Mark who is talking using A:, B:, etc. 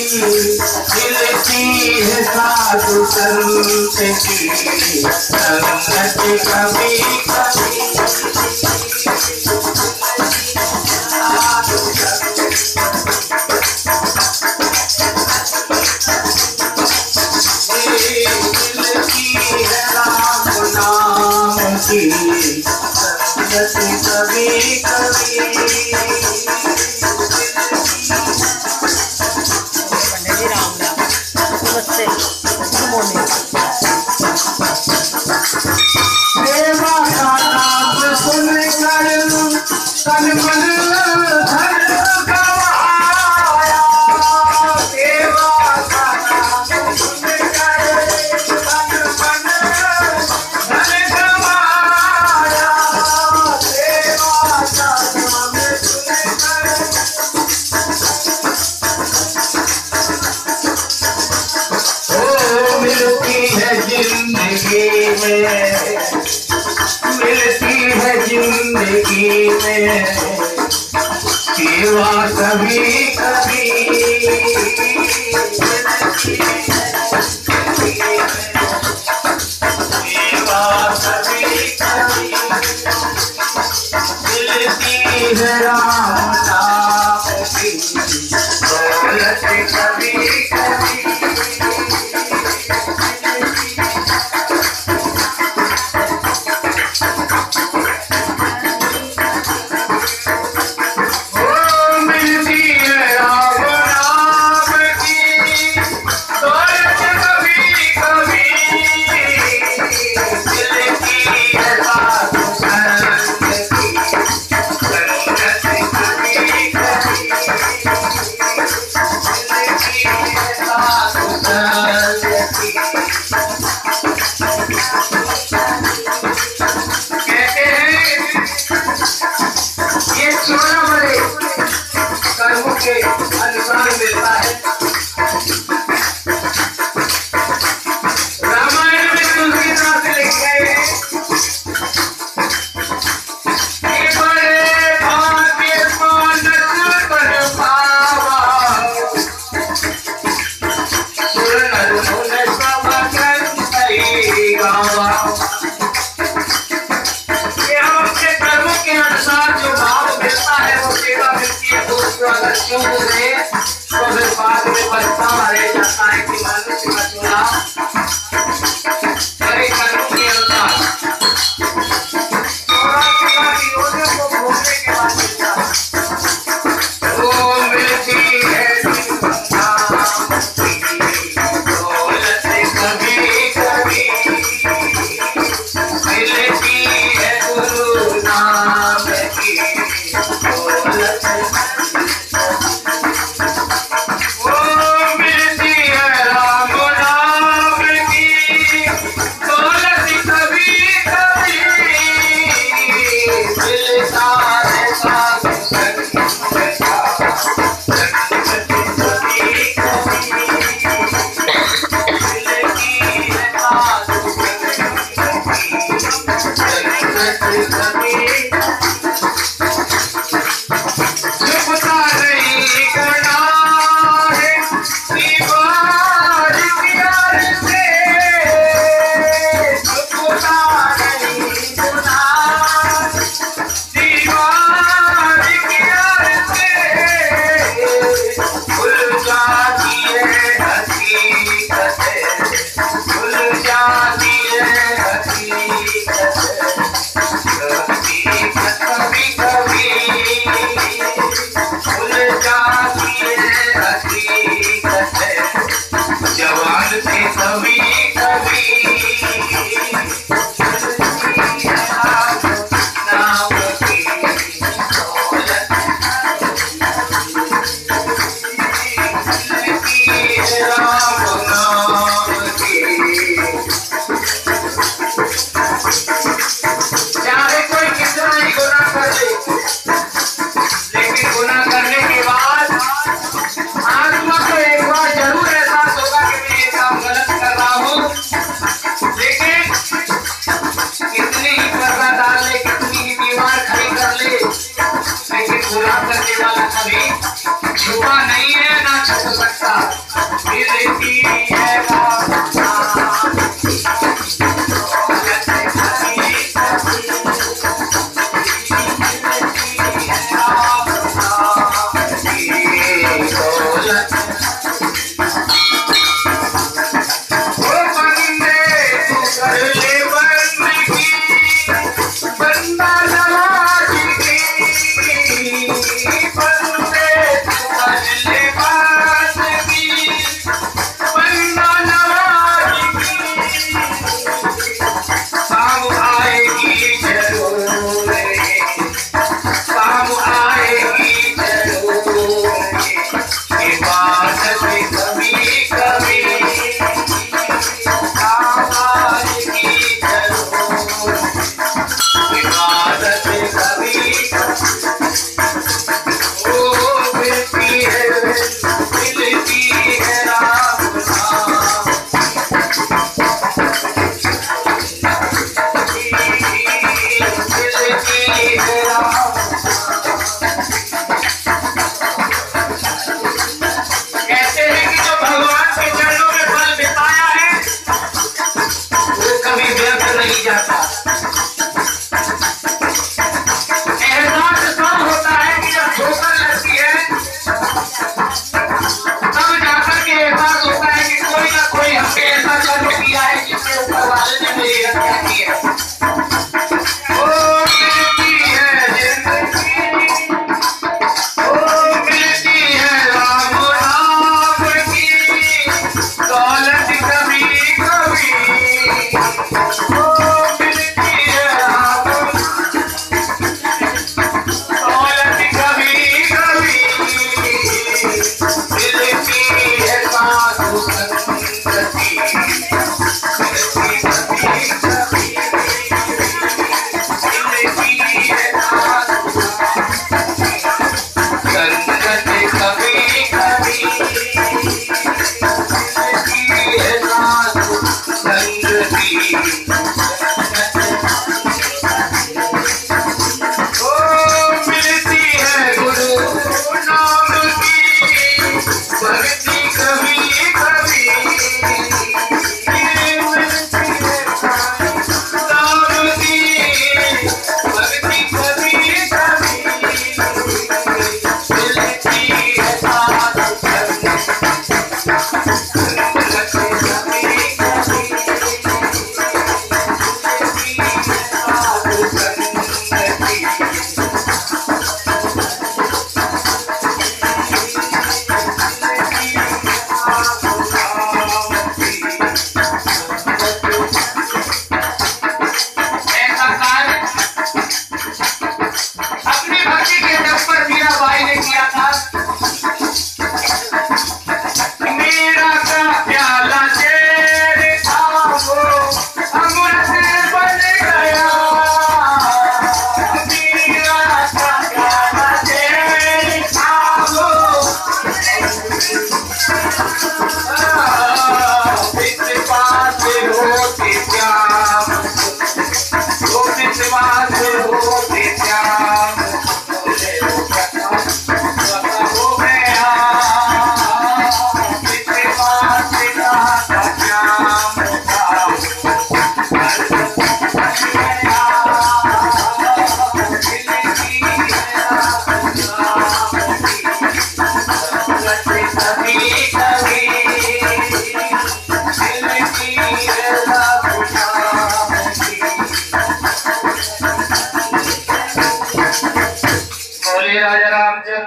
A: मिलती है साधु संत की संगत कभी कभी। मिलती है राम नाम की संगत कभी कभी। देवा का नाम सुनकर तन मन धन गवाया। देवा का नाम सुनकर तन मन धन गवाया। देवा का नाम सुनकर ओ मिलती है जिंदगी में, मिलती है जिंदगी में सेवा कभी कभी। मिलती है जिंदगी में सेवा कभी कभी। मिलती है राम नाम की दौलत कभी कभी। अनुसार मिलता है। रामायण में तुलसीदास लिखे बड़े भाग्य मानस पर पावा। सुर नर मुनि सब सही गावा। ये आपके कर्मों के अनुसार जो भाव मिलता है वो सेवा मिलती है। दोस्तों अगर क्यों रहे तो फिर बाद में पछतावा रह जाता है कि मनुष्य का चुनाव करे कर्मों के अनुसार को भोगने के बाद मिलता है। वो मिलती है दौलत कभी कभी। मिलती है गुरु नाम की दौलत। लेकिन गुनाह करने वाला कभी छुपा नहीं है ना छुप सकता। इबादत कभी कभी आवाज की जरूर, इबादत कभी ओ मिलती है राम नाम, मिलती है राम। कहते हैं कि जो भगवान के चरणों में फल बिताया है वो कभी व्यर्थ नहीं जाता। एहसास तब होता है कि जब ठोकर लगती है, तब जाकर के एहसास होता है कि कोई ना कोई हमने ऐसा कर्म किया है जिसके ऊपर वाले ने मेरी हत्या की है। ओ मिलती है जिंदगी, ओ मिलती है राम नाम की दौलत कभी कभी, ओ मिलती है राम दौलत कभी कभी, मिलती है साधु संगति, मिलती कभी कभी, मिलती है साधु संगत कभी कभी, मिलती है साधु संगति। ओ मिलती है गुरु नाम की भक्ति कभी कभी, मिलती है नाम की भक्ति कभी कभी, मिलती है साधु संगत कभी कभी, मिलती है साधु संगति। ऐसा कार्य अपनी भक्ति के दम पर मीराबाई ने किया था। मेरा का प्याला तेरे था वो अमृत बन गया, मेरा का प्याला तेरे था वो विश्वास होते श्याम, वो विश्वास होते श्याम, हो गया विश्वास का श्याम था, मिलती है कभी कभी, बोले राजा रामचंद्र।